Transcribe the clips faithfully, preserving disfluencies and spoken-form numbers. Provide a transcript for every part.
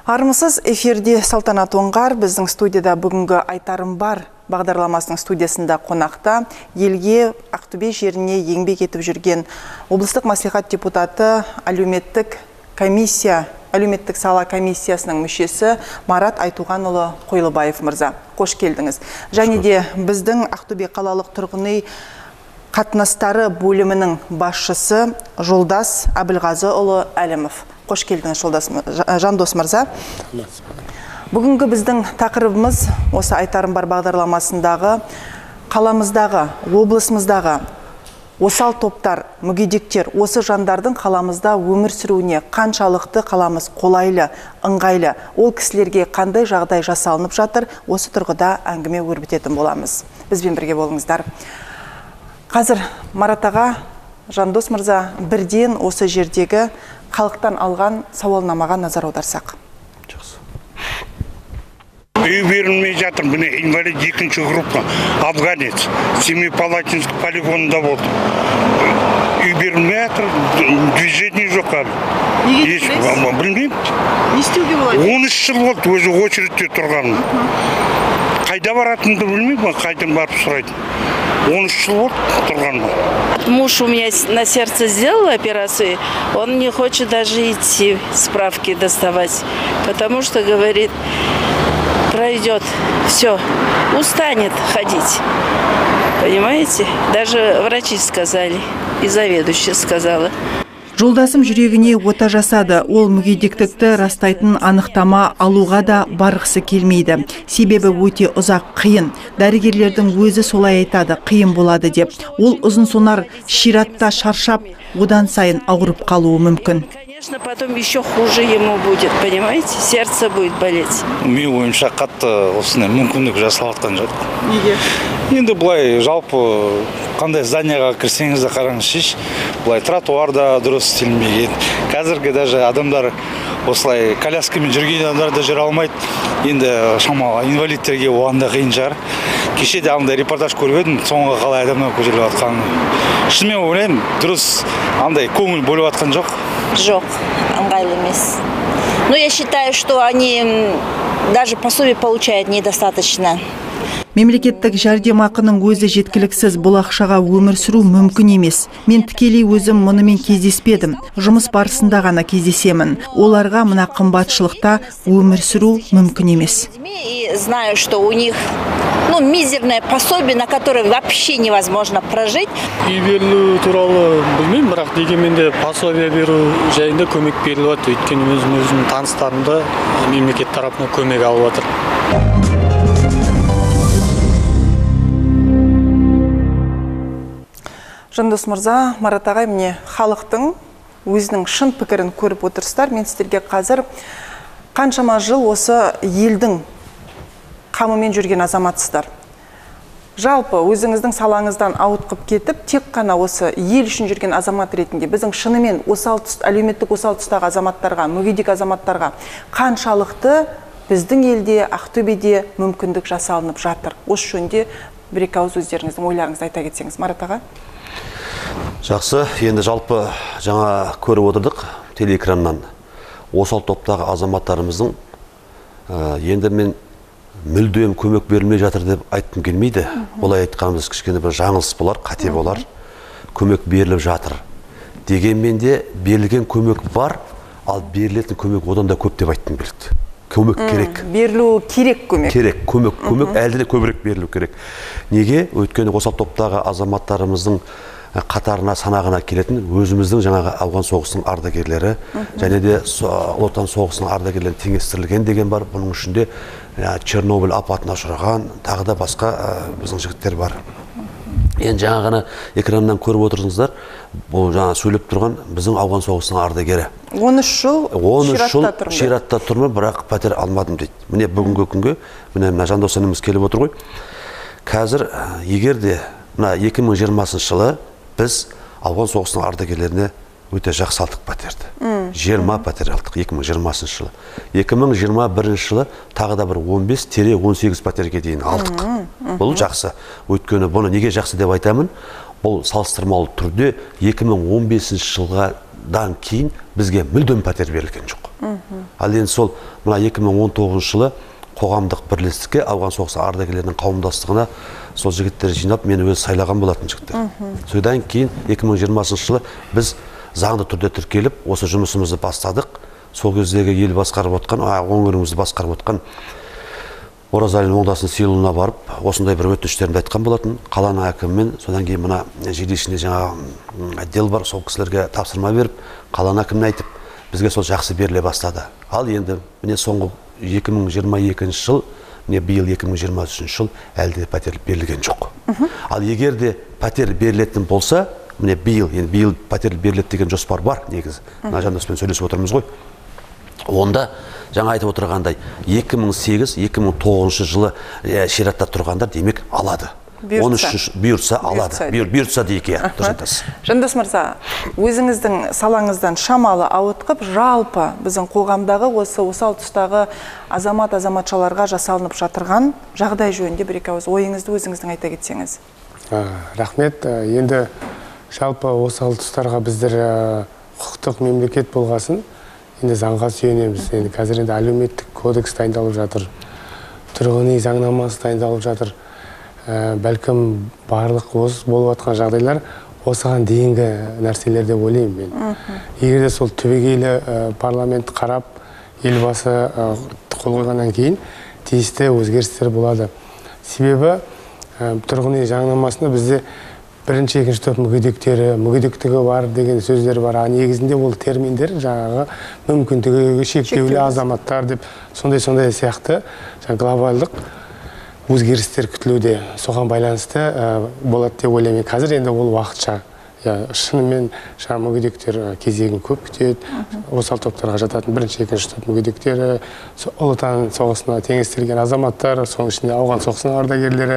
Армысыз, эфирде Салтанат Оңғар, біздің студияда бүгінгі айтарым бар бағдарламасының студиясында қонақта елге Ақтөбе жеріне еңбек етіп жүрген облыстық мәслихат депутаты әлеуметтік комиссия, әлеуметтік сала комиссиясының мүшесі Марат Айтуғанұлы Қойлыбаев мырза. Қош келдіңіз. Және де біздің Ақтөбе қалалық тұрғын үй қатынастары бөлімінің басшысы Жолдас Әбілғазыұлы Әлімов. Қош келдіңіз, Жандос мырза. Бүгінгі біздің тақырыбымыз осы айтарым бар бағдарламасындағы қаламыздағы, облысымыздағы осал топтар, мүгедектер, осы жандардың қаламызда өмір сүруіне қаншалықты қаламыз қолайлы, ыңғайлы, ол кісілерге қандай жағдай жасалынып жатыр, осы тұрғыда әңгіме өрбітетін боламыз. Бізбен бірге болыңыздар. Қазір Марат аға, Жандос мырза бірден осы жердегі халықтан алған сауалнамаға назар аударсақ. Жақсы. Үй берілмей жатыр, міне инвалид екінші группа, афганец, Семипалатинск полигонында болды. Үй берілмей жатыр, движение жоқ әлі. Неге кетпейсіз? Білмеймін. Не істеуге болады? он үш жыл болды өзі очередте тұрғаным. Қайда баратынымды білмеймін, қайдан барып сұрайды. он үш жыл болды тұрғаным. Муж у меня на сердце сделал операцию, он не хочет даже идти справки доставать, потому что, говорит, пройдет, все, устанет ходить. Понимаете? Даже врачи сказали, и заведующая сказала. Жолдасым жүрегіне ота жасады. Ол мүгедектікті растайтын анықтама алуға да барғысы келмейді. Себебі өте ұзақ қиын. Дәрігерлердің өзі солай айтады, қиын болады деп. Ол ұзын сонар ширатта шаршап, одан сайын ауырып қалуы мүмкін. Конечно, потом еще хуже ему будет, понимаете? Сердце будет болеть. Мен ойымша қатты осындай мүмкіндік жасалатқан жоқ. Неге? Енді бұлай жалпы қандай зданияға кірсеңіз де қараңызшы, бұлай тротуарда дұрыс істелінбеген. Қазіргі даже адамдар осылай коляскамен жүрген адамдар да жүре алмайды. Енді шамалы инвалидтерге оған да қиын шығар. Кеше де андай репортаж көріп едім, соңғы қалай адамдар көтеріліп жатқанын. Шынымен ойлаймын, дұрыс андай көңіл бөліп жатқан жоқ. Жоқ, ыңғайлы емес. Но я считаю, что они даже пособие получают недостаточно. Мемлекеттік жәрдемақының өзі жеткіліксіз, бұл ақшаға өмір сүру мүмкін емес. Мен тікелей өзім мұнымен кездеспедім. Жұмыс барысында ғана кездесемін. Оларға мына қымбатшылықта өмір сүру мүмкін емес. И знаю, что у них ну, мизерное пособие, на которое вообще невозможно прожить. Үй берілу туралы білмеймін, бірақ дегенмен де пособие беру жайында көмек беріліп жатыр. Өйткені өзім өзім таныстарымда мемлекет тарапынан көмек алып жатыр. Жандос мырза, Марат ағай, міне халықтың өзінің шын пікірін көріп отырсыздар. Мен сіздерге қазір қаншама жыл осы елдің қамымен жүрген азаматсыздар. Жалпы өзіңіздің салаңыздан ауытқып кетіп, тек қана осы ел үшін жүрген азамат ретінде біздің шынымен осал тұс, әлеуметтік осал тұстағы азаматтарға, мүгедек азаматтарға қаншалықты біздің елде, Ақтөбеде мүмкіндік жасалынып жатыр. Осы жөнінде бір-екі ауыз өздеріңіздің ойларыңызды айта кетсеңіз, Марат аға. Жақсы, енді жалпы жаңа көріп отырдық телеэкраннан осал топтағы азаматтарымыздың енді мен мүлдем көмек берілмей жатыр деп айтқым келмейді. Олай айтқанымыз кішкене бір жаңылыс болар, қате болар. Көмек беріліп жатыр. Дегенмен де берілген көмек бар, ал берілетін көмек одан да көп деп айтқым келді. Көмек керек. Берілу керек көмек. Керек, көмек, көмек әлде де көбірек берілу керек. Неге? Өйткені осал топтағы азаматтарымыздың қатарына, санағына келетін өзіміздің жаңағы ауған соғысының ардагерлері және де Ұлы Отан соғысының ардагерлері теңестірілген деген бар. Бұның ішінде Чернобыль апатына ұшыраған, тағы да басқа біздің жігіттер бар. Енді жаңа ғана экраннан көріп отырсыңыздар, бұл жаңа сөйлеп тұрған біздің ауған соғысының ардагері. он үш жыл ширатта тұрмын, бірақ пәтер алмадым дейді. Міне бүгінгі күнге, міне Жандос ініміз келіп отыр ғой. Қазір егер де екі мың жиырмасыншы жылы біз ауған соғысының ардагерлеріне өте жақсы алдық пәтерді. жиырма пәтер алдық екі мың жиырмасыншы жылы. екі мың жиырма бірінші жылы тағы да бір он бес он сегіз пәтерге дейін алдық. Бұл жақсы. Өйткені бұны неге жақсы деп айтамын? Бұл салыстырмалы түрде екі мың он бесінші жылға жылдан кейін бізге мүлдем пәтер берілген жоқ. Ал енді сол мына екі мың он тоғызыншы жылы қоғамдық бірлестікке ауған соғысы ардагерлерінің қауымдастығына сол жігіттер жинап мені өзі сайлаған болатын жігіттер. Содан кейін екі мың жиырмасыншы жылы біз заңды түрде тіркеліп осы жұмысымызды бастадық. Сол кездегі ел басқарып отқан, өңірімізді басқарып отқан Оразалин Оңдасын сыйлығына барып, осындай бір өтініштерімді айтқан болатын. Қаланың әкімімен, содан кейін мына жедешінде жаңа отдел бар, сол кісілерге тапсырма беріп, қаланың әкіміне айтып, бізге сол жақсы беріле бастады. Ал енді міне соңғы екі мың жиырма екінші жыл, міне биыл екі мың жиырма үшінші жыл әлде де пәтер берілген жоқ. Ал егер де пәтер берілетін болса, міне биыл, енді биыл пәтер беріледі деген жоспар бар негізі. Мына Жандоспен сөйлесіп отырмыз ғой. Онда жаңа айтып отырғандай екі мың сегіз екі мың тоғызыншы жылы ширатта тұрғандар демек алады. Бұйыртса алады. Бұйыртса дейік, иә, дұрыс айтасыз. Жандос мырза, өзіңіздің салаңыздан шамалы ауытқып, жалпы біздің қоғамдағы осы осал тұстағы азамат азаматшаларға жасалынып жатырған жағдай жөнінде бір екі ауыз ойыңызды өзіңіздің айта кетсеңіз. Рахмет. Енді жалпы осал тұстарға біздер құқықтық мемлекет болғасын, енді заңға сүйенеміз. Енді қазір енді әлеуметтік кодекс дайындалып жатыр, тұрғын үй заңнамасы дайындалып жатыр. Бәлкім барлық осы болып жатқан жағдайлар осыған дейінгі нәрселер деп ойлаймын мен. Егер де сол түбегейлі парламент қарап, елбасы қол қойғаннан кейін тиісті өзгерістер болады. Себебі тұрғын үй заңнамасында бізде бірінші, екінші топ мүгедектері, мүгедектігі бар деген сөздер бар. А негізінде ол терминдер жаңағы мүмкіндігі шектеулі азаматтар деп сондай-сондай сияқты глобалдық өзгерістер күтілуде. Соған байланысты болады деп ойлаймын. Қазір енді ол уақытша. Шынымен жаңа мүгедектер кезегін көп күтеді. Осал топтарға жататын бірінші, екінші топ мүгедектері, Ұлы Отан соғысына теңестірілген азаматтар, соның ішінде ауған соғысының ардагерлері,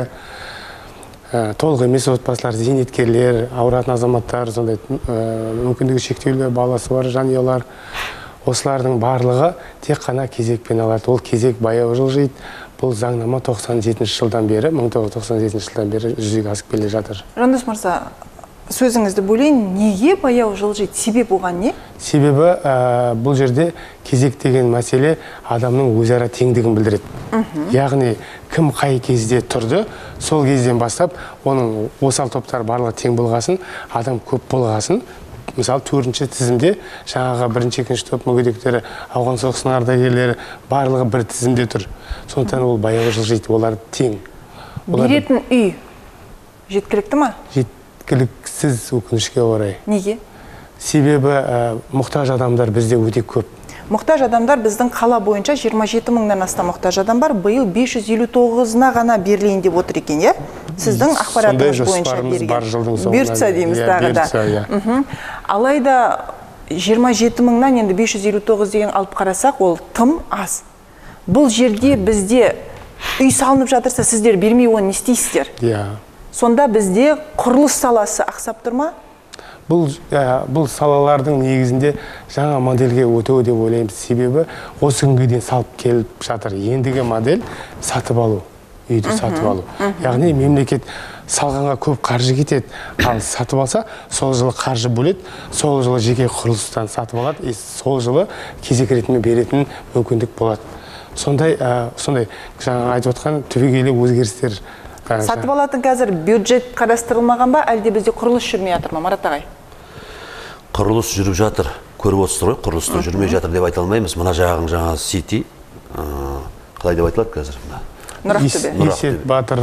толық емес отбасылар, зейнеткерлер, ауыратын азаматтар, сондай мүмкіндігі шектеулі баласы бар жанұялар, осылардың барлығы тек қана кезекпен алады. Ол кезек баяу жылжиды. Бұл заңнама тоқсан жетінші жылдан бері, мың тоғыз жүз тоқсан жетінші жылдан бері жүзеге асып келе жатыр. Жандос мырза, сөзіңізді бөлейін, неге баяу жылжиды? Себеп оған не? Себебі бұл жерде кезек деген мәселе адамның өзара теңдігін білдіреді. Яғни кім қай кезде тұрды, сол кезден бастап оның осал топтар барлығы тең болғасын, адам көп болғасын. Мысалы, төртінші тізімде жаңағы бірінші, екінші топ мүгедектері, ауған соғысының ардагерлері барлығы бір тізімде тұр. Сондықтан ол баяу жылжиды, олар тең. Беретін үй жеткілікті ма? Жеткіліксіз, өкінішке орай. Неге? Себебі мұқтаж адамдар бізде өте көп. Мұқтаж адамдар біздің қала бойынша жиырма жеті мыңнан астам мұқтаж адам бар. Биыл бес жүз елу тоғызына ғана берілейін деп отыр екен, е? Сіздің ақпаратыңыз бойынша берген. Бұйыртса дейміз тағы да. Алайда жиырма жеті мыңнан енді бес жүз елу тоғыз деген алып қарасақ, ол тым аз. Бұл жерде бізде үй салынып жатырса, сіздер бермей оны не істейсіздер? Сонда бізде құрылыс саласы ақсап тұр ма? Бұл салалардың негізінде жаңа модельге өтуі деп ойлаймыз. Себебі осы күнге дейін салып келіп жатыр. Ендігі модель сатып алу, үйді сатып алу. Яғни мемлекет салғанға көп қаржы кетеді, ал сатып алса, сол жылы қаржы бөледі, сол жылы жеке құрылыстан сатып алады, сол жылы кезек ретінде беретін мүмкіндік болады. Сондай жаңа айтып отқан түбегейлі өзгерістер. Сатып алатын қазір бюджет қарастырылмаған ба, әлде бізде құрылыс жүрмей жатыр ма, Марат ағай? Құрылыс жүріп жатыр, көріп отырсыздар ғой, құрылыста жүрмей жатыр деп айта алмаймыз. Мына жағың жаңа Сити, қалай деп айтылады қазір? Есет Батыр,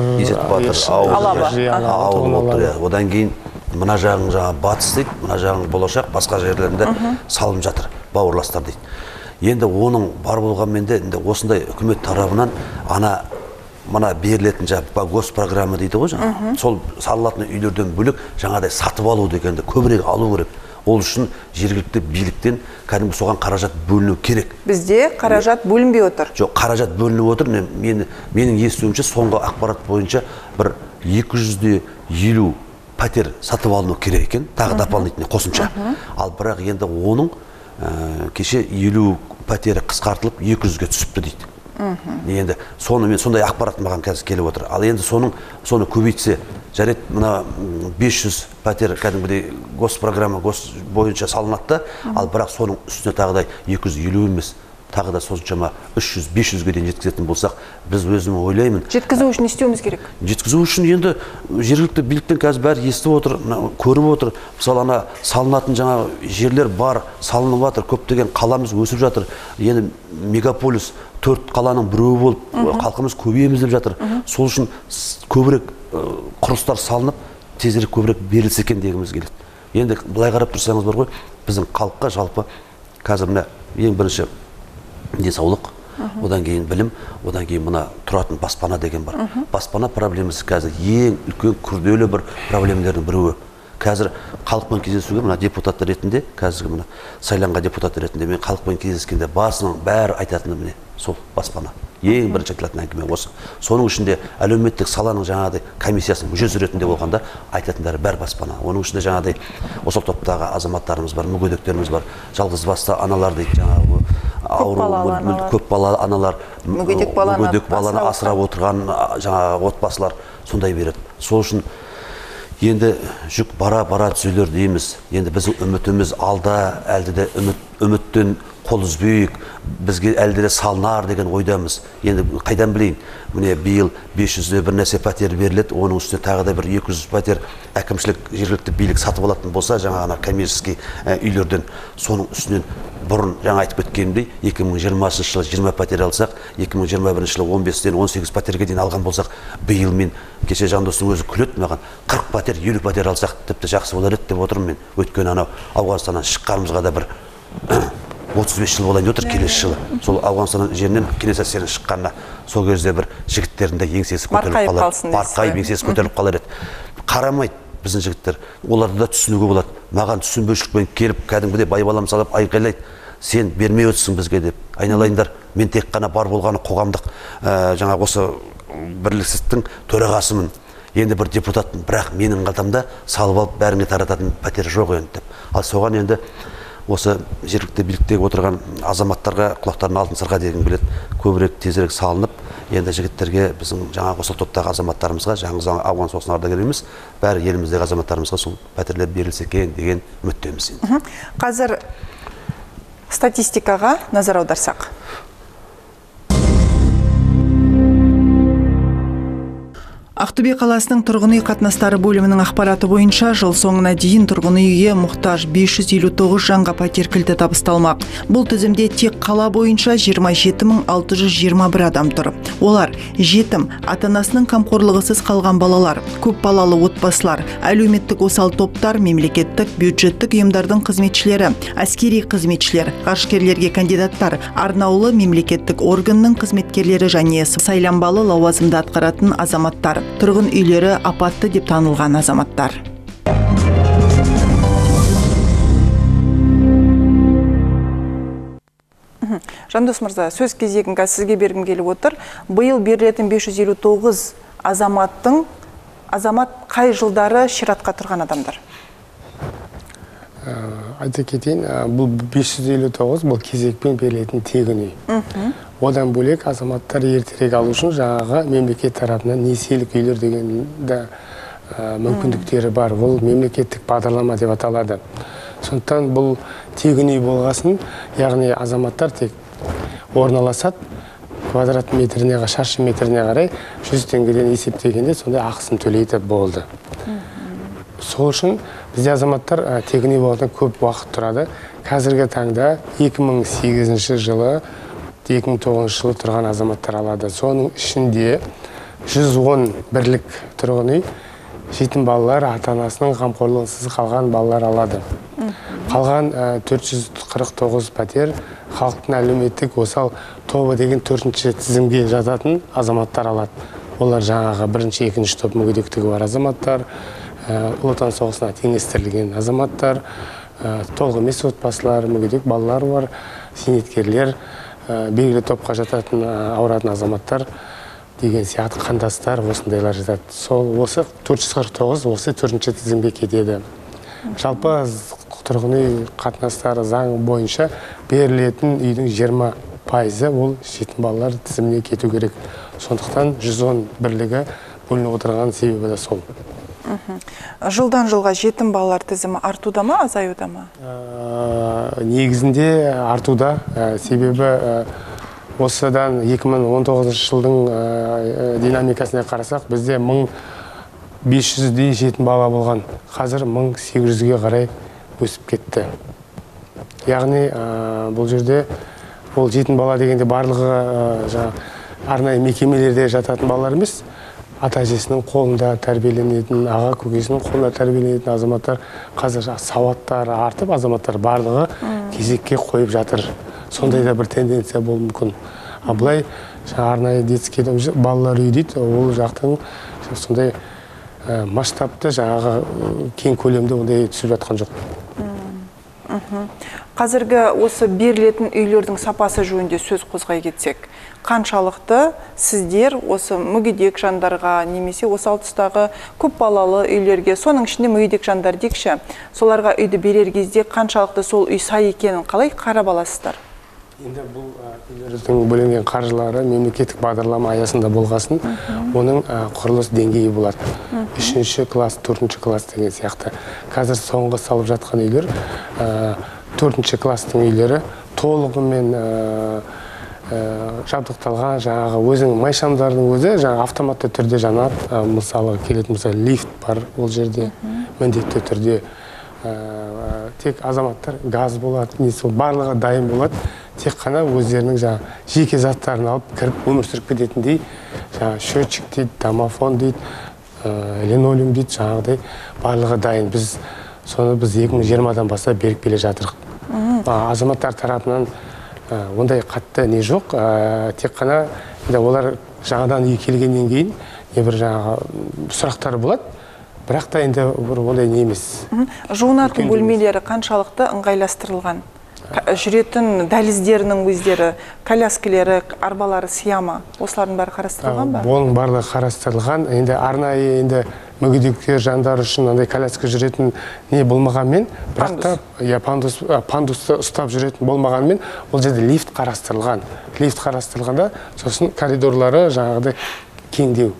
Алаба. Одан кейін мына жағың жаңа Батыс дейді, мына жағың Болашақ, басқа жерлерінде салынып жатыр, бауырластар дейді. Енді оның бар болғанмен де осындай үкімет тарапынан ана мына берілетін жаңа госпрограмма дейді ғой жаңа. Сол салынатын үйлерден бөлек жаңадай сатып алу дегенді көбірек алу керек. Ол үшін жергілікті биліктен кәдімгі соған қаражат бөліну керек. Бізде қаражат бөлінбей отыр. Жоқ, қаражат бөлініп отыр. Менің естуімше соңғы ақпарат бойынша бір екі жүз елу пәтер сатып алыну керек екен, тағы дополнительный қосымша. Ал бірақ енді оның кеше елу пәтері қысқартылып екі жүзге түсіпті дейді. Енді соны мен сондай ақпарат маған қазір келіп отыр. Ал енді соның соны көбейтсе, жарайды, мына бес жүз пәтер кәдімгідей госпрограмма гос бойынша салынады, ал бірақ соның үстіне тағыдай екі жүз елу емес, тағы да соншама үш жүз бес жүзге дейін жеткізетін болсақ, біз өзім ойлаймын. Жеткізу үшін не істеуіміз керек? Жеткізу үшін енді жергілікті биліктен қазір бәрі естіп отыр, көріп отыр. Мысалы, ана салынатын жаңа жерлер бар, салынып жатыр, көптеген қаламыз өсіп жатыр. Енді мегаполис төрт қаланың біреуі болып, халқымыз көбейеміз деп жатыр. Сол үшін көбірек құрылыстар салынып, тезірек көбірек берілсе екен дегіміз келеді. Енді былай қарап тұрсаңыз бар ғой, біздің халыққа жалпы қазір мына ең бірінші денсаулық, одан кейін білім, одан кейін мына тұратын баспана деген бар. Баспана проблемасы қазір ең үлкен күрделі бір проблемалардың біреуі. Қазір халықпен кездесуге мына депутат ретінде, қазіргі мына сайланған депутат ретінде мен халықпен кездескенде басының бәрі айтатыны міне сол баспана. Ең бірінші айтылатын әңгіме осы. Соның ішінде әлеуметтік саланың жаңағыдай комиссиясының мүшесі ретінде болғанда айтатындары бәрі баспана. Оның ішінде жаңағыдай осал топтағы азаматтарымыз бар, мүгедектеріміз бар, жалғыз басты аналар дейді, жаңағы ауру, көп балалы аналар, мүгедек баланы асырап отырған жаңағы отбасылар сондай береді. Сол үшін енді жүк бара-бара түзелер дейміз. Енді біздің үмітіміз алда, әлде де үміттен қол үзбейік, бізге әлде де салынар деген ойдамыз. Енді қайдан білейін, міне биыл бес жүз бір нәрсе пәтер беріледі, оның үстіне тағы да бір екі жүз пәтер әкімшілік жергілікті билік сатып алатын болса, жаңағы коммерческий үйлерден, соның үстінен бұрын жаңа айтып кеткенімдей, екі мың жиырмасыншы жылы жиырма пәтер алсақ, екі мың жиырма бірінші жылы он бестен он сегіз пәтерге дейін алған болсақ, биыл мен кеше Жандостың өзі күледі маған, қырық пәтер, елу пәтер алсақ, тіпті жақсы болар еді деп отырмын мен. Өйткені анау Ауғанстаннан шыққанымызға да бір отыз бес жыл болайын отыр, келесі жылы. Сол Ауғанстан жерінен Кеңес әскерінің шыққанына сол кезде бір жігіттердің де еңсесі көтеріліп қалар, барқайып еңсесі көтеріліп қалар еді. Қарамайды біздің жігіттер, оларды да түсінуге болады. Маған түсінбеушілікпен келіп, кәдімгідей байбалам салып айқайлайды, сен бермей өтсің бізге деп. Айналайындар, мен тек қана бар болғаны қоғамдық жаңа осы бірлестіктің төрағасымын. Енді бір депутаттың, бірақ менің қалтамда салып алып бәріңе тарататын пәтер жоқ енді деп. Ал соған енді осы жергілікті биліктегі отырған азаматтарға құлақтарын алтын сырға дегім келеді, көбірек тезірек салынып, енді жігіттерге біздің жаңағы осал топтағы азаматтарымызға, жаңағы ауған соғысының ардагері емес, бәрі еліміздегі азаматтарымызға сол пәтерлер берілсе екен деген үміттеміз. Қазір статистикаға назар аударсақ. Ақтөбе қаласының тұрғын үй қатынастары бөлімінің ақпараты бойынша жыл соңына дейін тұрғын үйге мұқтаж бес жүз елу тоғыз жанға пәтер кілті табысталмақ. Бұл тізімде тек қала бойынша жиырма жеті мың алты жүз жиырма бір адам тұр. Олар жетім, ата-анасының қамқорлығысыз қалған балалар, көп балалы отбасылар, әлеуметтік осал топтар, мемлекеттік бюджеттік ұйымдардың қызметшілері, әскери қызметшілер, ғарышкерлерге кандидаттар, арнаулы мемлекеттік органның қызметкерлері және сайланбалы лауазымды атқаратын азаматтар. Тұрғын үйлері апатты деп танылған азаматтар. Жандос мырза, сөз кезегін сізге бергім келіп отыр. Биыл берілетін бес жүз елу тоғыз азаматтың азамат қай жылдары ширатқа тұрған адамдар? Айта кетейін, бұл бес жүз елу тоғыз бұл кезекпен берілетін тегін үй. Одан бөлек азаматтар ертерек алу үшін жаңағы мемлекет тарапынан несиелік үйлер деген де мүмкіндіктері бар. Ол мемлекеттік бағдарлама деп аталады. Сондықтан бұл тегін үй болғасын, яғни азаматтар тек орналасады, квадрат метріне, шаршы метріне қарай жүз теңгеден есептегенде сондай ақысын төлейді болды. Сол үшін бізде азаматтар тегін үй болғаннан көп уақыт тұрады. Қазіргі таңда екі мың сегізінші жылы екі мың тоғызыншы жылы тұрған азаматтар алады. Соның ішінде жүз он бірлік тұрғын үй, жетім балалар, ата-анасының қамқорлығынсыз қалған балалар алады. Қалған төрт жүз қырық тоғыз пәтер халықтың әлеуметтік осал тобы деген төртінші тізімге жататын азаматтар алады. Олар жаңағы бірінші, екінші топ мүгедектігі бар азаматтар, Ұлы Отан соғысына теңестірілген азаматтар, толық емес отбасылар, мүгедек балалар бар, зейнеткерлер, белгілі топқа жататын ауыратын азаматтар деген сияқты қандастар осындайлар жатады. Сол осы төрт жүз қырық тоғыз осы төртінші тізімге кетеді. Жалпы тұрғын үй қатынастары заң бойынша берілетін үйдің жиырма пайызы ол жетім балалар тізіміне кету керек. Сондықтан жүз он бірлігі бөлініп отырған себебі де сол. Жылдан жылға жетім балалар тізімі артуда ма, азаюда ма? Негізінде артуда. Себебі осыдан екі мың он тоғызыншы жылдың динамикасына қарасақ, бізде мың бес жүздей жетім бала болған. Қазір мың сегіз жүзге қарай өсіп кетті. Яғни бұл жерде ол жетім бала дегенде барлығы арнайы мекемелерде жататын балалар емес, ата-әжесінің қолында тәрбиеленетін, аға көкесінің қолында тәрбиеленетін азаматтар қазір сауаттары артып, азаматтар барлығы кезекке қойып жатыр. Сондай да бір тенденция болуы мүмкін. А былай арнайы детский балалар үйі дейді, ол жақтың сондай масштабты жаңағы кең көлемде ондай түсіп жатқан жоқ. Қазіргі осы берілетін үйлердің сапасы жөнінде сөз қозғай кетсек, қаншалықты сіздер осы мүгедек жандарға немесе осал тұстағы көп балалы үйлерге, соның ішінде мүгедек жандар дейікші, соларға үйді берер кезде қаншалықты сол үй сай екенін қалай қарап аласыздар? Енді бұл үйлердің бөлінген қаржылары мемлекеттік бағдарлама аясында болғасын, оның құрылыс деңгейі болады. Үшінші класс, төртінші класс деген сияқты. Қазір соңғы салып жатқан үйлер, төртінші класстың үйлері толығымен жабдықталған, жаңағы өзінің майшамдардың өзі жаңағы автоматты түрде жанады. Мысалы келетін мысалы лифт бар ол жерде, міндетті түрде. Тек азаматтар газ болады, барлығы дайын болады. Тек қана өздерінің жеке заттарын алып кіріп өмір сүріп кететіндей, счетчик дейді, домофон дейді, линолеум дейді, жаңағыдай барлығы дайын. Біз соны біз екі мың жиырмадан бастап беріп келе жатырық. Азаматтар тарапынан ондай қатты не жоқ, тек қана олар жаңадан үй келгеннен кейін бір жаңағы сұрақтары болады. Бірақ та енді ондай не емес. Жуынатын бөлмелері қаншалықты ыңғайластырылған? Жүретін дәліздерінің өздері, коляскілері, арбалары сияма, осылардың бәрі қарастырылған ба? Оның барлығы қарастырылған. Енді арнайы енді мүгедектер жандар үшін андай коляска жүретін не болмағанмен, бірақ та пандусты ұстап жүретін болмағанмен, ол жерде лифт қарастырылған. Лифт қарастырылғанда, сосын коридорлары жаңағыдай кеңдеу.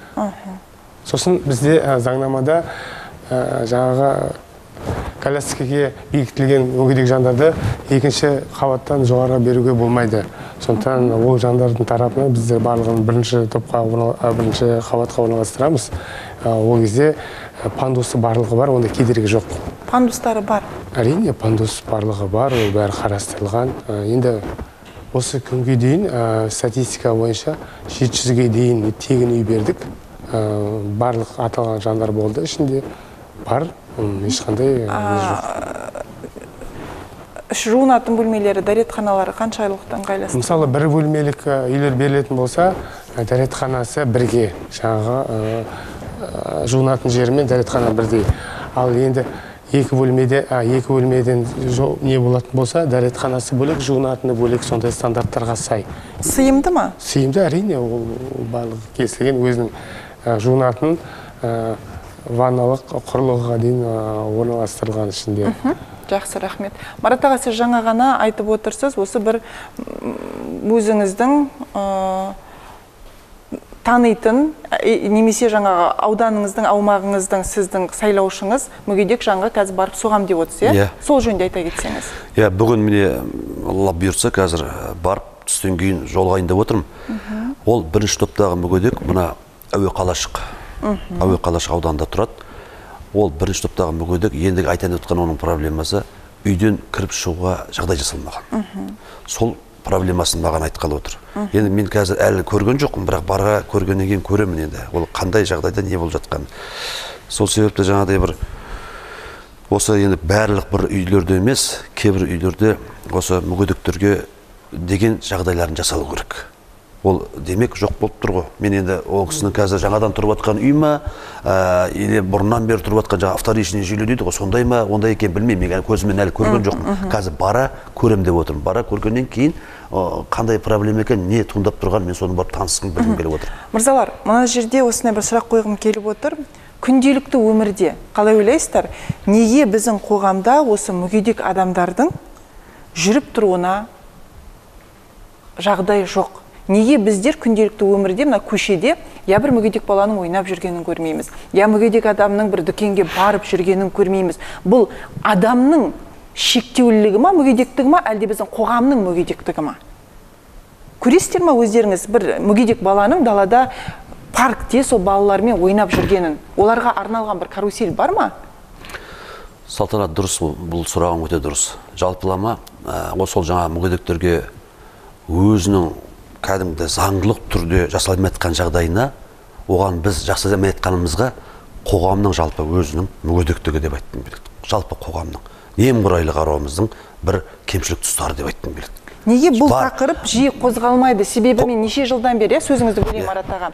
Сосын бізде заңнамада жаңағы коляскаға бекітілген мүгедек жандарды екінші қабаттан жоғары беруге болмайды. Сондықтан ол жандардың тарапынан біздер барлығын бірінші топқа, бірінші қабатқа орналастырамыз. Ол кезде пандусы барлығы бар, онда кедергі жоқ. Пандустары бар? Әрине, пандус барлығы бар, ол бәрі қарастырылған. Енді осы күнге дейін статистика бойынша жеті жүзге дейін тегін үй бердік. Барлық аталған жандар болды ішінде бар, ешқандай жоқ. Жуынатын бөлмелері, дәретханалары қаншайлықты ыңғайластырылған? Мысалы, бір бөлмелік үйлер берілетін болса, дәретханасы бірге, жаңағы жуынатын жермен дәретхана бірдей. Ал енді екі бөлмеде, екі бөлмеден не болатын болса, дәретханасы бөлек, жуынатыны бөлек, сондай стандарттарға сай. Сыйымды ма? Сыйымды, әрине, ол барлығы келісілген өзінің жуынатын ванналық құрылғыға дейін орналастырылған ішінде. Жақсы, рахмет. Марат аға, сіз жаңа ғана айтып отырсыз, осы бір өзіңіздің танитын, немесе жаңағы ауданыңыздың, аумағыңыздың, сіздің сайлаушыңыз мүгедек жанға қазір барып соғам деп отырсыз, е? Сол жөнде айта кетсеңіз. Иә, бүгін міне Алла бұйыртса қазір барып түстен кейін жолғайын деп отырмын. Ол бірінші топтағы мүгедек мына Әуе Қалашық. Әуе Қалашық ауданында тұрады. Ол бірінші топтағы мүгедек, ендігі айтайын өткен оның проблемасы үйден кіріп шығуға жағдай жасалмаған. Сол проблемасын маған айтқалы отыр. Енді мен қазір әлі көрген жоқпын, бірақ барға көргеннен кейін көремін енді. Ол қандай жағдайда не болып жатқанын. Сол себепті жаңағыдай бір осы енді барлық бір үйлерде емес, кейбір үйлерде осы мүгедектерге деген жағдайларын жасалу керек. Ол демек жоқ болып тұр ғой. Мен енді ол кісінің қазір жаңадан тұрып жатқан үй ма, или бұрыннан бері тұрып жатқан жаңа вторичный жүйе дейді ғой, сондай ма, ондай екен білмеймін. Мен көзіммен әлі көрген жоқпын. Қазір бара көрем деп отырмын. Бара көргеннен кейін қандай проблема екен, не туындап тұрған, мен соны барып танысқым білгім келіп отыр. Мырзалар, мына жерде осындай бір сұрақ қойғым келіп отыр. Күнделікті өмірде қалай ойлайсыздар, неге біздің қоғамда осы мүгедек адамдардың жүріп тұруына жағдай жоқ? Неге біздер күнделікті өмірде, мына көшеде, я бір мүгедек баланың ойнап жүргенін көрмейміз, я мүгедек адамның бір дүкенге барып жүргенін көрмейміз? Бұл адамның шектеулілігі ма, мүгедектігі ма, әлде біздің қоғамның мүгедектігі ма? Көресіздер ма өздеріңіз бір мүгедек баланың далада паркте сол балалармен ойнап жүргенін? Оларға арналған бір карусель бар ма? Салтанат, дұрыс, бұл сұрағың өте дұрыс. Жалпылама, сол жаңа мүгедектерге өзінің кәдімгі заңдылық түрде жасалмай жатқан жағдайына, оған біз жасалмай жатқанымызға қоғамның жалпы өзінің мүгедектігі деп айтқым келеді. Жалпы қоғамның немқұрайлы қарауымыздың бір кемшілік тұстары деп айтқым келеді. Неге бұл тақырып жиі қозғалмайды? Себебі мен неше жылдан бері, сөзіңізді бөлейін Марат аға,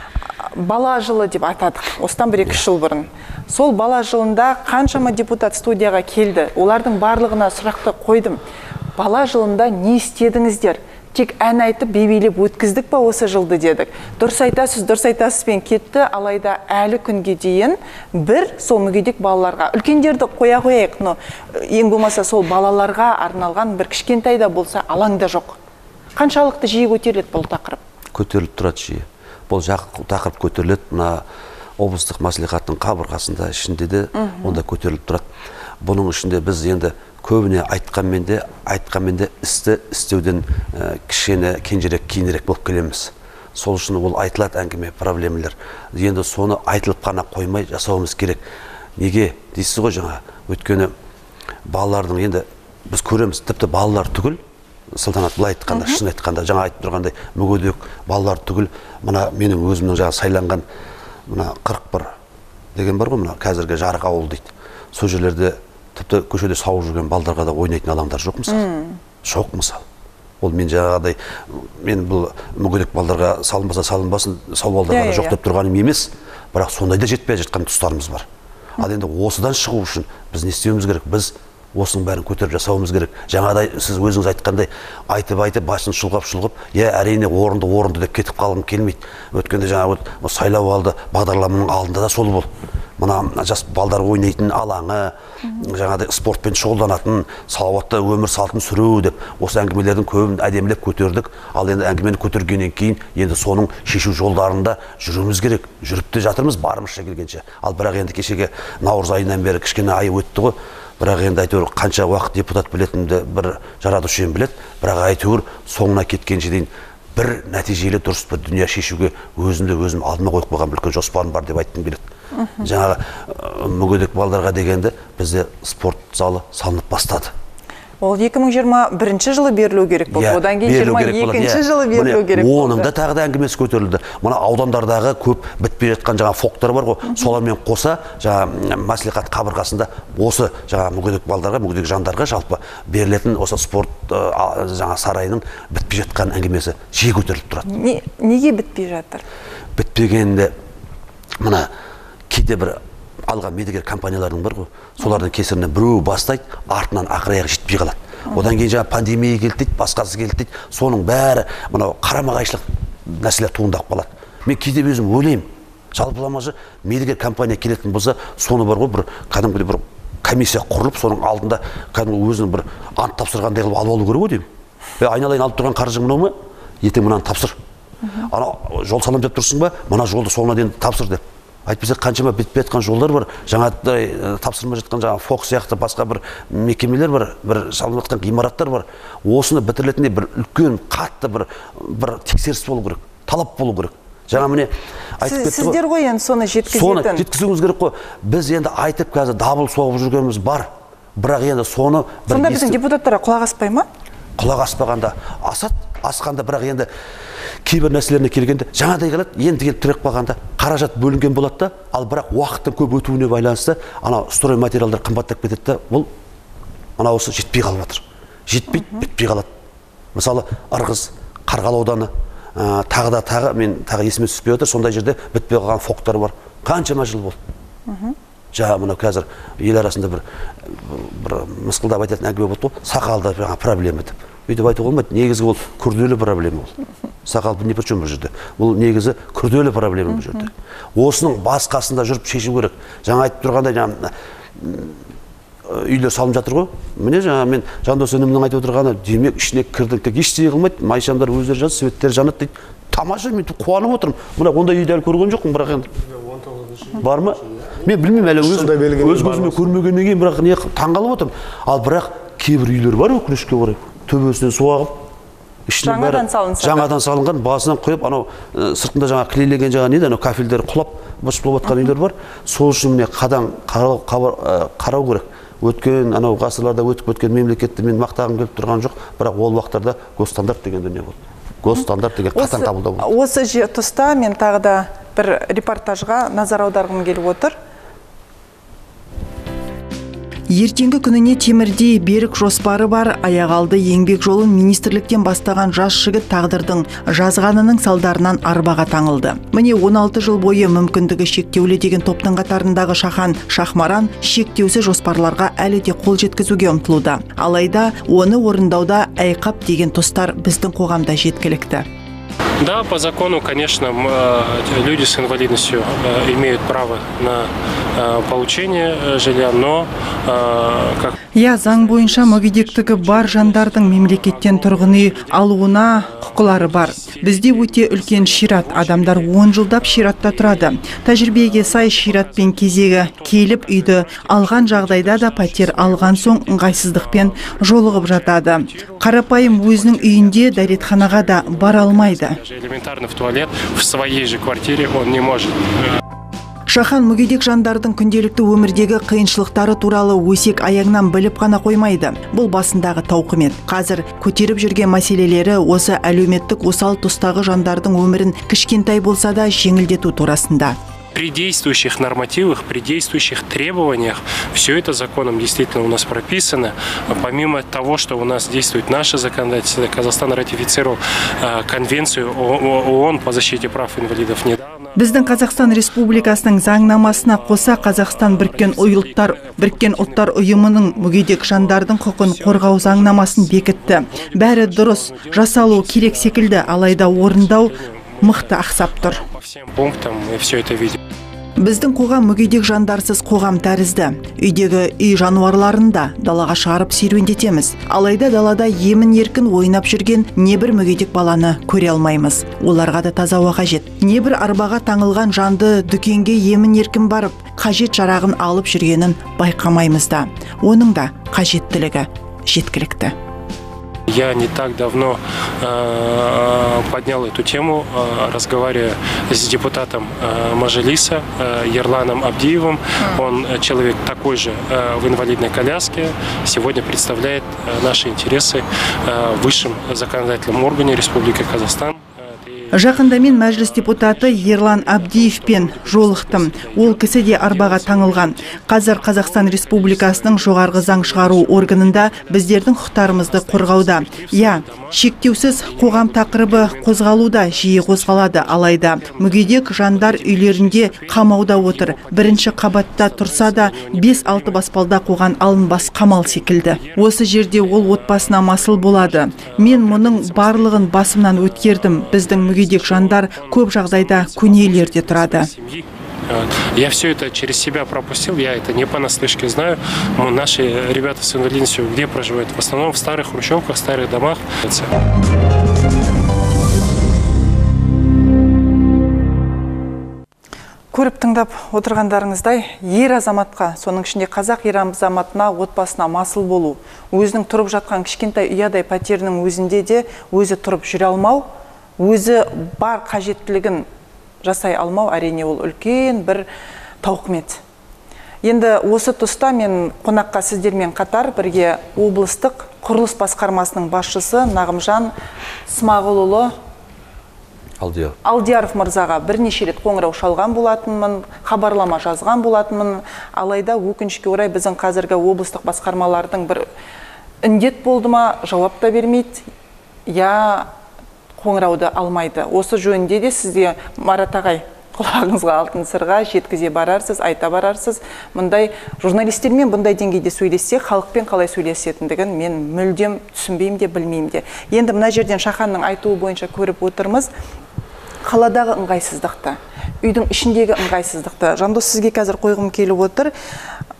бала жылы деп атадық, осыдан бір екі жыл бұрын. Сол бала жылында қаншама депутат студияға келді, олардың барлығына сұрақты қойдым. Бала жылында не істедіңіздер? Тек ән айтып, бебейлеп өткіздік па осы жылды дедік. Дұрыс айтасыз, дұрыс айтасызбен кетті, алайда әлі күнге дейін бір сол мүгедек балаларға, үлкендерді қоя қояйық, но ең болмаса сол балаларға арналған бір кішкентай да болса алаңда жоқ. Қаншалықты жиі көтеріледі бұл тақырып? Көтеріліп тұрады жиі. Бұл тақырып көтеріледі, мына облыстық мәслихаттың қабырғасында ішінде де онда көтеріліп тұрады. Бұның ішінде біз енді көбіне айтқанмен де, айтқанмен де істі істеуден кішкене кенжерек, кейінірек болып келеміз. Сол үшін ол айтылады әңгіме, проблемалар. Енді соны айтылып қана қоймай жасауымыз керек. Неге дейсіз ғой жаңа, өйткені балалардың енді біз көреміз, тіпті балалар түгіл, Салтанат былай айтқанда, шын айтқанда, жаңа айтып тұрғандай мүгедек балалар түгіл, мына менің өзімнің жаңа сайланған мына қырық бір деген бар ғой, мына қазіргі жарық ауыл дейді. Сол жерлерде тіпті көшеде сауып жүрген балдарға да ойнайтын алаңдар жоқ мысалы. Жоқ мысалы. Ол мен жаңағыдай, мен бұл мүгедек балдарға салынбаса салынбасын, сау балдарға жоқ деп тұрғаным емес, бірақ сондай да жетпей жатқан тұстарымыз бар. Ал енді осыдан шығу үшін біз не істеуіміз керек? Біз осының бәрін көтеріп жасауымыз керек. Жаңадай сіз өзіңіз айтқандай айтып-айтып басын шұлғап-шұлғып, я әрине орынды орынды деп кетіп қалғым келмейді. Өткенде жаңа сайлау алды бағдарламаның алдында да сол бол. Мына жас балдар ойнайтын алаңы, жаңадай спортпен шұғылданатын, салауатты өмір салтын сүру деп осы әңгімелердің көбін әдемілеп көтердік. Ал енді әңгімені көтергеннен кейін енді соның шешу жолдарында жүруіміз керек. Жүріп те жатырмыз барымызша келгенше. Ал бірақ енді кешеге наурыз айынан бері кішкене ай өтті ғой. Бірақ енді әйтеуір қанша уақыт депутат білетінімді бір жаратушы ем білет, бірақ әйтеуір соңына кеткенше дейін бір нәтижелі дұрыс бір дүние шешуге өзімді өзім алдыма қойып қойған үлкен жоспарым бар деп айтқым келеді. Жаңағы мүгедек балаларға дегенде бізде спорт залы салынып бастады. Ол екі мың жиырма бірінші жылы берілу керек болды. Одан кейін жиырма екінші жылы берілу керек болды. Оның да тағы да әңгімесі көтерілді. Мына аудандардағы көп бітпей жатқан жаңа фоктар бар ғой, солармен қоса жаңа мәслихат қабырғасында осы жаңа мүгедек балаларға, мүгедек жандарға жалпы берілетін осы спорт жаңа сарайының бітпей жатқан әңгімесі жиі көтеріліп тұрады. Неге бітпей жатыр? Бітпегенде мына кейде бір алған медигер компаниялардың бар ғой, солардың кесірінен біреу бастайды, артынан ақыраяғы жетпей қалады. Одан кейін жаңа пандемия келді дейді, басқасы келді дейді, соның бәрі мынау қарама-қайшылық мәселе туындап қалады. Мен кейде өзім ойлаймын, жалпыламашы медигер компания келетін болса, соны бар ғой, бір кәдімгідей бір комиссия құрылып, соның алдында кәдімгі өзінің бір ант тапсырғандай қылып алып алу керек ғой деймін. Айналайын алып тұрған қаржың мынау ма? Ертең мынаны тапсыр. Ана жол салам деп тұрсың ба? Мына жолды соңына дейін тапсыр деп. Айтпаса қаншама бітпей жатқан жолдар бар, жаңадай тапсырма жатқан жаңа фок сияқты басқа бір мекемелер бар, бір салынып жатқан ғимараттар бар. Осыны бітірілетіндей бір үлкен қатты бір бір тексеріс болу керек, талап болу керек. Жаңа міне айтып кетті ғой. Сіздер ғой енді соны жеткізетін. Соны жеткізуіміз керек қой. Біз енді айтып қазір дабыл соғып жүргеніміз бар. Бірақ енді соны бір сонда біздің депутаттарға құлақ аспай ма? Құлақ аспағанда асады, асқанда бірақ енді кейбір нәрселеріне келгенде жаңадай қалады, енді келіп тірек қалғанда қаражат бөлінген болады да, ал бірақ уақыттың көп өтуіне байланысты ана строй материалдар қымбаттап кетеді да, бұл ана осы жетпей қалып жатыр. Жетпейді, бітпей қалады. Мысалы Ырғыз, Қарғалы ауданы, тағы да тағы мен тағы есіме түспей отыр, сондай жерде бітпей қалған фоктар бар. Қаншама жыл болды. Жаңа мына қазір ел арасында бір бір мысқылдап айтатын әңгіме болды ғой, сақалда жаңа проблема деп. Өйтіп айтуға болмайды, негізі ол күрделі проблема ол. Сақал не при чем бұл жерде? Бұл негізі күрделі проблема бұл жерде. Осының басқасында жүріп шешу керек. Жаңа айтып тұрғандай жаңа үйлер салынып жатыр ғой. Міне жаңа мен Жандос інімнің айтып отырғаны, демек ішіне кірдік, тек ештеңе қылмайды, майшамдар өздері жатыр, светтер жанады дейді. Тамаша, мен қуанып отырмын. Мына ондай үйді әлі көрген жоқпын, бірақ енді бар ма? Мен білмеймін, әлі өз көзіме көрмегеннен кейін, бірақ не таңғалып отырмын. Ал бірақ кейбір үйлер бар, өкінішке орай, төбесінен су ағып, жаңадан салынған, басынан қойып, анау сыртында жаңа клейлеген жаңа неді, анау кафельдер құлап, бұршып болып жатқан үйлер бар. Сол үшін міне қадам қарау керек. Өткен анау ғасырларда өтіп өткен мемлекетті мен мақтағым келіп тұрған жоқ, бірақ ол уақыттарда госстандарт деген дүние болды. Госстандарт деген қатаң қабылдау болды. Осы тұста мен тағы да бір репортажға назар аударғым келіп отыр. Ертеңгі күніне темірдей берік жоспары бар, аяқ алды еңбек жолын министрліктен бастаған жас жігіт тағдырдың жазғанының салдарынан арбаға таңылды. Міне он алты жыл бойы мүмкіндігі шектеулі деген топтың қатарындағы Шахан Шахмаран шектеусіз жоспарларға әлі де қол жеткізуге ұмтылуда. Алайда оны орындауда айқап деген тұстар біздің қоғамда жеткілікті. Да, по закону, конечно, люди с инвалидностью имеют право на получение жилья, но как... Я заң бойынша мүгедектігі бар жандардың мемлекеттен тұрғын үй алуына құқылары бар. Бізде өте үлкен шират, адамдар он жылдап ширатта тұрады. Тәжірибеге сай ширатпен кезегі келіп үйді алған жағдайда да пәтер алған соң ыңғайсыздықпен жолығып жатады. Қарапайым өзінің үйінде дәретханаға да бара алмайды. Элементарно в туалет в своей же квартире он не может. Шахан мүгедек жандардың күнделікті өмірдегі қиыншылықтары туралы өсек аяғынан біліп қана қоймайды. Бұл басындағы тауқымет. Қазір көтеріп жүрген мәселелері осы әлеуметтік осал тұстағы жандардың өмірін кішкентай болса да жеңілдету турасында. При действующих нормативах, при действующих требованиях, все это законом действительно у нас прописано. Помимо того, что у нас действует наше законодательство, Казахстан ратифицировал конвенцию ООН по защите прав инвалидов недавно. Біздің Қазақстан Республикасының заңнамасына қоса Қазақстан біріккен ұлттар біріккен ұлттар ұйымының мүгедек жандардың құқын қорғау заңнамасын бекітті. Бәрі дұрыс, жасалу керек секілді, алайда орындау мықты ақсап тұр. Біздің қоғам мүгедек жандарсыз қоғам тәрізді. Үйдегі үй жануарларын да далаға шығарып серуендетеміз. Алайда далада емін еркін ойнап жүрген небір мүгедек баланы көре алмаймыз. Оларға да таза ауа қажет. Небір арбаға таңылған жанды дүкенге емін еркін барып, қажет жарағын алып жүргенін байқамаймыз да. Оның да қажеттілігі жеткілікті. Я не так давно э, поднял эту тему, э, разговаривая с депутатом э, Мажилиса э, Ерланом Абдиевым. Он э, человек такой же э, в инвалидной коляске, сегодня представляет э, наши интересы э, в высшем законодательном органе Республики Казахстан. Жақында мен мәжіліс депутаты Ерлан Абдиевпен жолықтым. Ол кісі де арбаға таңылған. Қазір Қазақстан Республикасының жоғарғы заң шығару органында біздердің құқықтарымызды қорғауда. Я, шектеусіз қоғам тақырыбы қозғалуда, жиі қозғалады, алайда мүгедек жандар үйлерінде қамауда отыр. Бірінші қабатта тұрса да бес алты баспалда қоған алынбас қамал секілді. Осы жерде ол отбасына масыл болады. Мен мұның барлығын басымнан өткердім. Біздің мүгедек жандар көп жағдайда көнелерде тұрады. Я все это через себя пропустил, я это не понаслышке знаю. Наши ребята с инвалидностью где проживают? В основном в старых хрущевках, старых домах. Көріп тыңдап отырғандарыңыздай, ер азаматқа, соның ішінде қазақ ер азаматына, отбасына масыл болу, өзінің тұрып жатқан кішкентай ұядай пәтерінің өзінде де өзі тұрып жүре алмау, өзі бар қажеттілігін жасай алмау, әрине ол үлкен бір тауқымет. Енді осы тұста мен қонаққа сіздермен қатар бірге облыстық құрылыс басқармасының басшысы Нағымжан Смағұлұлы Алдияров мырзаға бірнеше рет қоңырау шалған болатынмын, хабарлама жазған болатынмын, алайда өкінішке орай біздің қазіргі облыстық басқармалардың бір індет болды ма, жауап та бермейді, я қоңырауды алмайды. Осы жөнінде де сізге, Марат ағай, құлағыңызға алтын сырға жеткізе барарсыз, айта барарсыз. Мұндай журналистермен бұндай деңгейде сөйлессе, халықпен қалай сөйлесетіндігін мен мүлдем түсінбеймін де, білмеймін де. Енді мына жерден Шаханның айтуы бойынша көріп отырмыз, қаладағы ыңғайсыздықты, үйдің ішіндегі ыңғайсыздықты. Жандос, сізге қазір қойғым келіп отыр.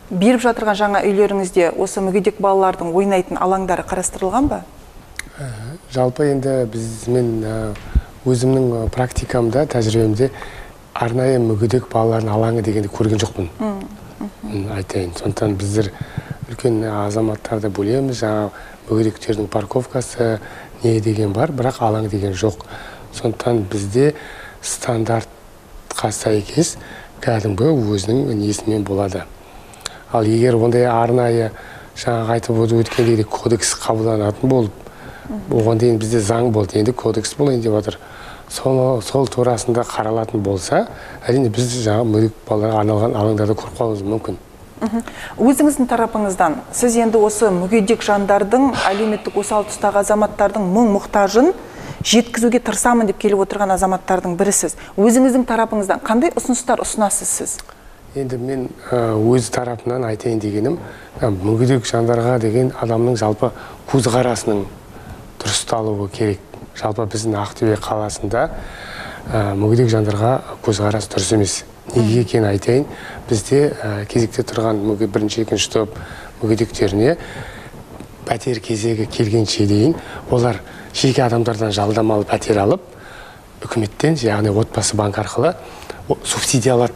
беріп жатырған жаңа үйлеріңізде осы мүгедек балалардың ойнайтын алаңдары қарастырылған ба? Жалпы енді біз мен өзімнің практикамда, тәжірибемде арнайы мүгедек балалардың алаңы дегенді көрген жоқпын. Айтайын. Сондықтан біздер үлкен азаматтарды бөлеміз, жаңа мүгедектердің парковкасы не деген бар, бірақ алаң деген жоқ. Сондықтан бізде стандартқа сәйкес кәдімгі өзінің несімен болады. Ал егер ондай арнайы жаңа айтып өткендей кодекс қабылданатын болып, оған дейін бізде заң болды, енді кодекс болайын деп жатыр. Сол, сол турасында қаралатын болса, әрине біз жаңа мүгедек балаларға арналған алаңдарды көріп қалуымыз мүмкін. Өзіңіздің тарапыңыздан, сіз енді осы мүгедек жандардың, әлеуметтік осал тұстағы азаматтардың мұң мұқтажын жеткізуге тырысамын деп келіп отырған азаматтардың бірісіз. Өзіңіздің тарапыңыздан қандай ұсыныстар ұсынасыз сіз? Енді мен өз тарапынан айтайын дегенім, мүгедек жандарға деген адамның жалпы көзқарасының дұрысталуы керек. Жалпы біздің Ақтөбе қаласында мүгедек жандарға көзқарас дұрыс емес. Неге екенін айтайын, бізде кезекте тұрған бірінші екінші топ мүгедектеріне пәтер кезегі келгенше дейін олар жеке адамдардан жалдамалы пәтер алып, үкіметтен, яғни отбасы банк арқылы субсидия алады.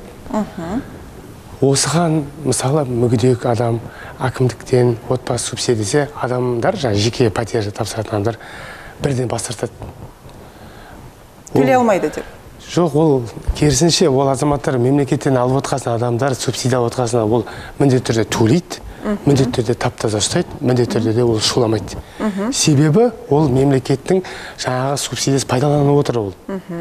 Осыған мысалы мүгедек адам әкімдіктен отбасы субсидиясы адамдар, жеке пәтер тапсыратын адамдар бірден бас тартады. Төлей алмайды деп. Жоқ, ол керісінше, ол азаматтар мемлекеттен алып отқасын адамдар субсидия алып отқасын, ол міндетті түрде төлейді, міндетті түрде тап-таза ұстайды, міндетті түрде ол шуламайды. Себебі ол мемлекеттің жаңағы субсидиясы пайдаланып отыр ол.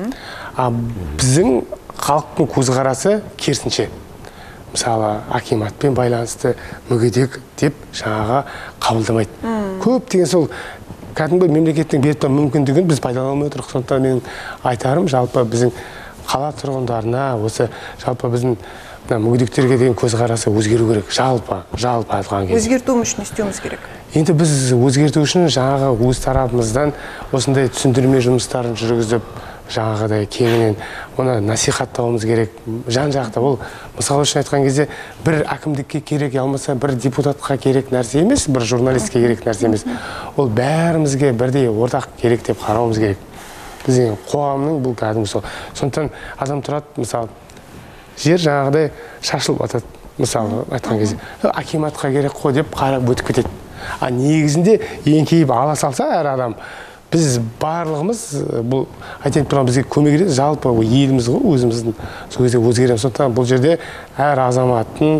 А біздің халықтың көзқарасы керісінше. Мысалы, акиматпен байланысты мүгедек деп жаңаға қабылдамайды. Көп деген сол кәдімгі мемлекеттің беріп тұрған мүмкіндігін біз пайдаланбай отырмыз. Сондықтан мен айтарым, жалпы біздің қала тұрғындарына, осы жалпы біздің мүгедектерге деген көзқарасы өзгеру керек. Жалпы, жалпы айтқан кезде. Өзгерту үшін не істеуіміз керек? Енді біз өзгерту үшін жаңағы өз тарапымыздан осындай түсіндірме жұмыстарын жүргізіп, жаңағыдай кеңінен оны насихаттауымыз керек. Жан-жақты ол, мысалы үшін айтқан кезде, бір әкімдікке керек, алмаса бір депутатқа керек нәрсе емес, бір журналистке керек нәрсе емес. Ол бәрімізге бірдей ортақ керек деп қарауымыз керек. Біздің қоғамның бұл кәдімгі сол. Сондықтан адам тұрады, мысалы, жер жаңағыдай шашылып атады, мысалы айтқан кезде. Акиматқа керек қой деп қарап өтіп кетеді. А негізінде еңкейіп ала салса әр адам, біз барлығымыз бұл айтайын тұрған бізге көмек етеді, жалпы еліміз ғой, өзіміздің сол кезде өзгереміз. Сондықтан бұл жерде әр азаматтың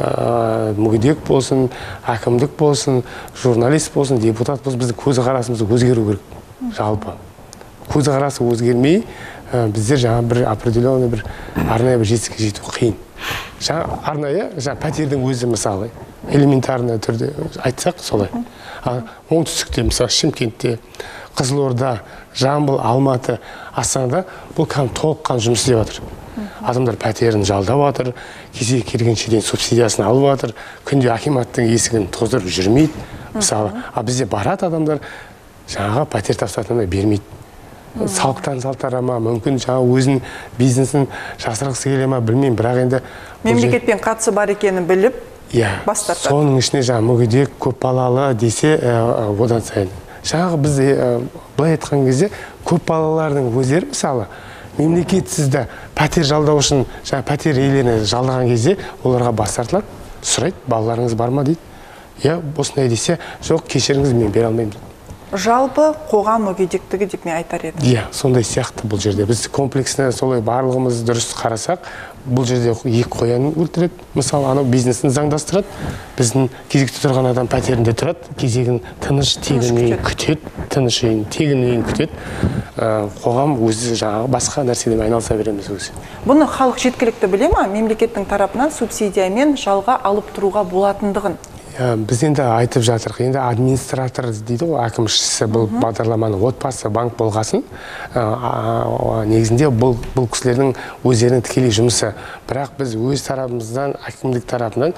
мүгедек болсын, әкімдік болсын, журналист болсын, депутат болсын, біздің көзқарасымыз өзгеру керек. Жалпы көзқарасы өзгермей, біздер жаңа бір определенный бір арнайы бір жетістікке жету қиын. Жаңа арнайы жаңа пәтердің өзі мысалы элементарный түрде айтсақ солай. Оңтүстікте мысалы Шымкентте, Қызылорда, Жамбыл, Алматы, Астанада бұл кәдімгі толыққан жұмыс істеп жатыр. Адамдар пәтерін жалдап жатыр, кезегі келгенше дейін субсидиясын алып жатыр, күнде акиматтың есігін тоздырып жүрмейді. Мысалы, а бізде барады адамдар, жаңаға пәтер тапсыратындай бермейді. Салықтан салтара ма, мүмкін жаңа өзінің бизнесін жасырғысы келе ма, білмеймін, бірақ енді мемлекетпен қатысы бар екенін біліп, бас тартады. Соның ішіне жаңа мүгедек, көп балалы десе, одан сайын. Жаңағы біз былай айтқан кезде көп балалардың өздері мысалы мемлекет сізді пәтер жалдау үшін жаңа пәтер иелеріне жалдаған кезде оларға бас тартылады, сұрайды, балаларыңыз бар ма дейді. Иә, осындай десе, жоқ, кешіріңіз, мен бере алмаймын дейді. Жалпы қоғам мүгедектігі деп мен айтар едім. Иә, сондай сияқты бұл жерде. Біз комплексіне солай барлығымыз дұрыс қарасақ, бұл жерде екі қоянын өлтіреді. Мысалы, анау бизнесін заңдастырады. Біздің кезекте тұрған адам пәтерінде тұрады, кезегін тыныш тегінен күтеді, тыныш тегінен күтеді. Қоғам өзі жаңағы басқа нәрседен айналыса береміз өзі. Бұны халық жеткілікті біле ма? Мемлекеттің тарапынан субсидиямен жалға алып тұруға болатындығын? Біз енді айтып жатырық, енді администратор дейді ғой, әкімшісі бұл бағдарламаны отбасы банк болғасын, негізінде бұл кісілердің өздерінің тікелей жұмысы. Бірақ біз өз тарапымыздан, әкімдік тарапынан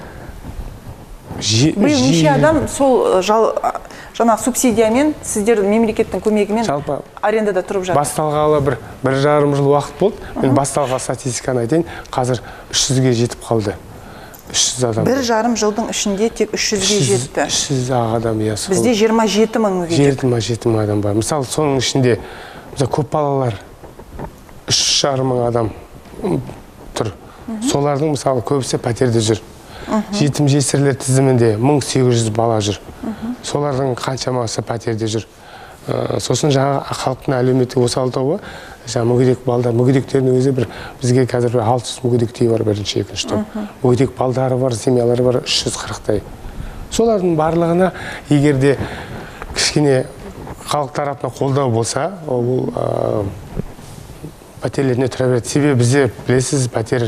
биыл неше адам сол жаңа субсидиямен, сіздер мемлекеттің көмегімен арендада тұрып жатыр? Басталғалы бір бір жарым жыл уақыт болды. Мен басталған статистиканы айтайын, қазір үш жүзге жетіп қалды. үш жүз адам. Бір жарым жылдың ішінде тек үш жүзге жетті. үш жүз адам, иә. Бізде жиырма жеті мың мүгедек. жиырма жеті мың адам бар. Мысалы, соның ішінде көп балалар үш жарым мың адам тұр. Солардың мысалы көбісі пәтерде жүр. Жетім жесірлер тізімінде мың сегіз жүз бала жүр. Солардың қаншамасы пәтерде жүр. Сосын жаңа халықтың әлеуметтік осал тобы, жаңа мүгедек балдар, мүгедектердің өзі бір бізге қазір алты жүз мүгедектей бар, бірінші, екінші топ. Мүгедек балдары бар, семьялары бар үш жүз қырықтай. Солардың барлығына егерде кішкене халық тарапынан қолдау болса, ол пәтерлеріне тұра береді. Себебі бізде білесіз, пәтер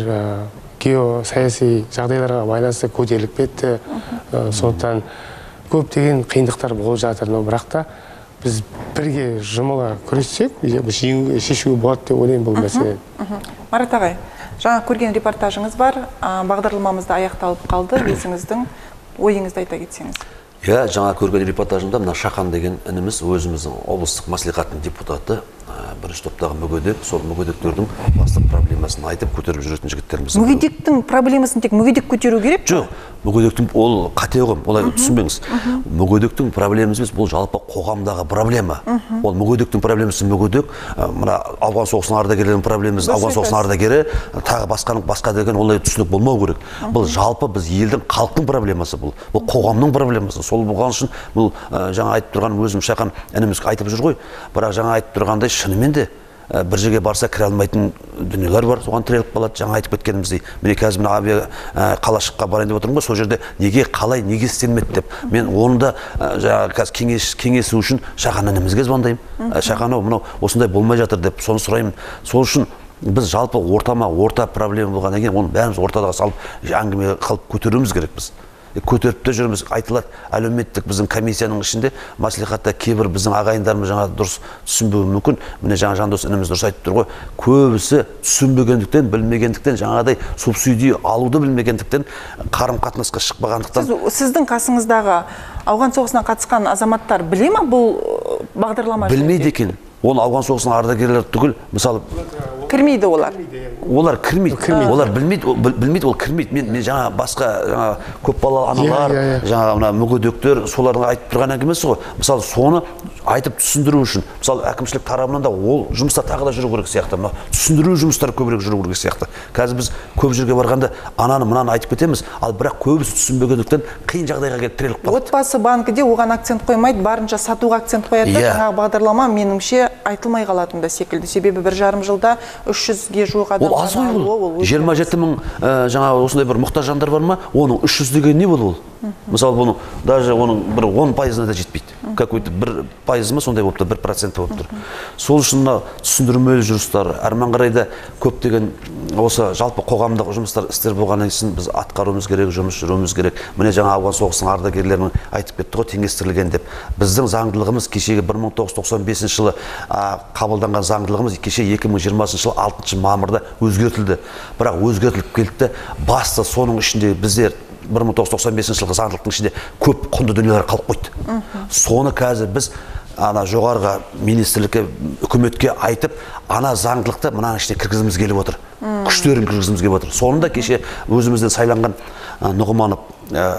геосаяси жағдайларға байланысты көтеріліп кетті. Сондықтан көптеген қиындықтар болып жатыр. Бірақ та біз бірге жұмыла күрессек, шешуге болады деп ойлаймын бұл мәселені. Марат ағай, жаңа көрген репортажыңыз бар, бағдарламамызда аяқталып қалды, өзіңіздің ойыңызды айта кетсеңіз. Иә, жаңа көрген репортажымда мына Шахан деген ініміз өзіміздің облыстық мәслихаттың депутаты, бірінші топтағы мүгедек, сол мүгедектердің басты проблемасын айтып көтеріп жүретін жігіттеріміз. Мүгедектің проблемасын тек мүгедек көтеру керек? Жоқ, мүгедектің ол қате ұғым, олай түсінбеңіз. Мүгедектің проблемасы емес, бұл жалпы қоғамдағы проблема. Ол мүгедектің проблемасы мүгедек, мына ауған соғысының ардагерлерінің проблемасы ауған соғысының ардагері, тағы басқаның басқа деген олай түсінік болмау керек. Бұл жалпы біз елдің, халықтың проблемасы бұл. Бұл қоғамның проблемасы. Сол болған үшін бұл жаңа айтып тұрған өзім Шақан ініміз айтып жүр ғой. Бірақ жаңа айтып тұрғандай шынымен де бір жерге барса кіре алмайтын дүниелер бар, соған тіреліп қалады. Жаңа айтып кеткеніміздей, міне қазір мына авиа қалашыққа барайын деп отырмын ғой, сол жерде неге, қалай, неге істелмеді деп. Мен оны да жаңа қазір кеңесу үшін Шақан інімізге звондаймын. Шақан, мынау осындай болмай жатыр деп соны сұраймын. Сол үшін біз жалпы ортама, орта проблема болғаннан кейін оны бәріміз ортаға салып әңгіме қылып көтеруіміз керек біз. Көтеріп те жүрміз, айтылады. Әлеуметтік біздің комиссияның ішінде мәслихатта кейбір біздің ағайындарымыз жаңа дұрыс түсінбеуі мүмкін. Міне жаңа Жандос ініміз дұрыс айтып тұр ғой. Көбісі түсінбегендіктен, білмегендіктен, жаңағыдай субсидия алуды білмегендіктен, қарым-қатынасқа шықпағандықтан. Сіздің қасыңыздағы ауған соғысына қатысқан азаматтар біле ме бұл бағдарлама? Білмейді екен. Оны ауған соғысының ардагерлері түгіл, мысалы кірмейді олар. Олар кірмейді. Олар білмейді, білмейді, ол кірмейді. Мен мен жаңа басқа жаңа көп балалы аналар, жаңа мына мүгедектер солардың айтып тұрған әңгімесі ғой. Мысалы соны айтып түсіндіру үшін, мысалы әкімшілік тарапынан да ол жұмыста тағы да жүру керек сияқты. Мына түсіндіру жұмыстары көбірек жүру керек сияқты. Қазір біз көп жерге барғанда ананы мынаны айтып кетеміз, ал бірақ көбісі түсінбегендіктен қиын жағдайға келіп тіреліп қалады. Отбасы банкіде оған акцент қоймайды, барынша сатуға акцент қояды. Жаңағы бағдарлама меніңше айтылмай қалатын да секілді. Себебі бір жарым жылда үш жүзге жуық адам. Ол аз ғой ол. жиырма жеті мың жаңа осындай бір мұқтаж жандар бар ма? Оның үш жүз деген не болды ол? Мысалы бұны даже оның бір он пайызына да жетпейді. Какой-то бір пайызы ма сондай болып тұр, бір проценті болып тұр. Сол үшін мына түсіндірмелі жұмыстар, әрмен қарайда көптеген осы жалпы қоғамдық жұмыстар істер болғаннан кейін біз атқаруымыз керек, жұмыс жүруіміз керек. Міне жаңа ауған соғысының ардагерлерінің айтып кетті ғой, теңестірілген деп. Біздің заңдылығымыз кешегі бір мың тоғыз жүз тоқсан бесінші жылы қабылданған заңдылығымыз кеше екі мың жиырмасыншы жылы алтыншы мамырда өзгертілді. Бірақ өзгертіліп келді. Басты соның ішінде біздер бір мың тоғыз жүз тоқсан бесінші жылғы заңдылықтың ішінде көп құнды дүниелер қалып қойды. Соны қазір біз ана жоғарғы министрлікке, үкіметке айтып, ана заңдылықты мынаның ішіне кіргізіміз келіп отыр. Күштерін кіргізіміз келіп отыр. Соны да кеше өзімізден сайланған Нұғыманов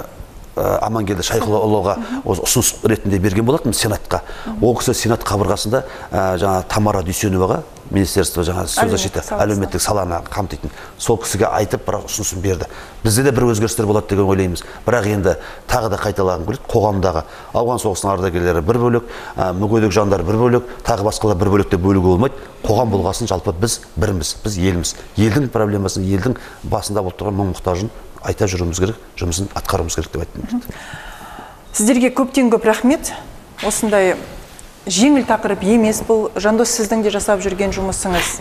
Амангелді Шайхұлыға ұсыныс ретінде берген болатын Сенатқа. Ол кісі Сенат қабырғасында жаңа Тамара Дүйсеноваға, министерство жаңа сөз защита әлеуметтік саланы қамтитын, сол кісіге айтып бір ұсынысын берді. Бізде де бір өзгерістер болады деген ойлаймыз. Бірақ енді тағы да қайталағым келеді, қоғамдағы ауған соғысының ардагерлері бір бөлек, мүгедек жандар бір бөлек, тағы басқалар бір бөлек деп бөлуге болмайды. Қоғам болғасын жалпы біз біріміз, біз елміз. Елдің проблемасын, елдің басында болып тұрған мұң-мұқтажын айта жүруіміз керек, жұмысын атқаруымыз керек деп айттым. Сіздерге көптен көп рахмет. Осындай жеңіл тақырып емес бұл. Жандос, сіздің де жасап жүрген жұмысыңыз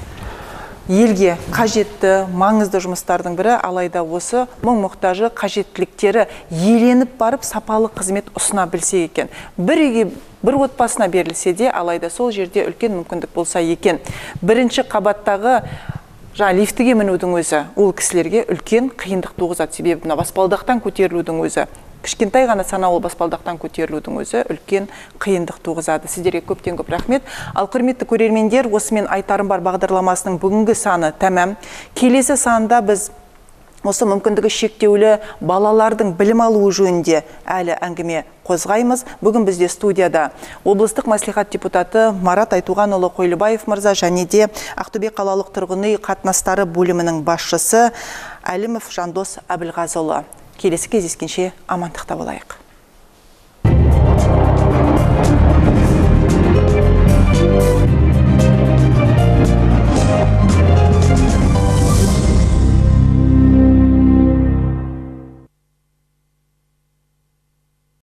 елге қажетті, маңызды жұмыстардың бірі, алайда осы мұң-мұқтажы қажеттіліктері еленіп барып сапалы қызмет ұсына білсе екен. Бір үйге, бір отбасына берілсе де, алайда сол жерде үлкен мүмкіндік болса екен. Бірінші қабаттағы жаңа лифтіге мінудің өзі ол кісілерге үлкен қиындық туғызады. Себебі мына баспалдақтан көтерілудің өзі, кішкентай ғана санаулы баспалдақтан көтерілудің өзі үлкен қиындық туғызады. Сіздерге көптен көп рахмет. Ал құрметті көрермендер, осымен айтарым бар бағдарламасының бүгінгі саны тәмам. Келесі санда біз осы мүмкіндігі шектеулі балалардың білім алуы жөнінде әлі әңгіме қозғаймыз. Бүгін бізде студияда облыстық мәслихат депутаты Марат Айтуғанұлы Қойлыбаев мырза және де Ақтөбе қалалық тұрғын үй қатынастары бөлімінің басшысы Әлімов Жандос Әбілғазыұлы. Келесі кездескенше амандықта болайық.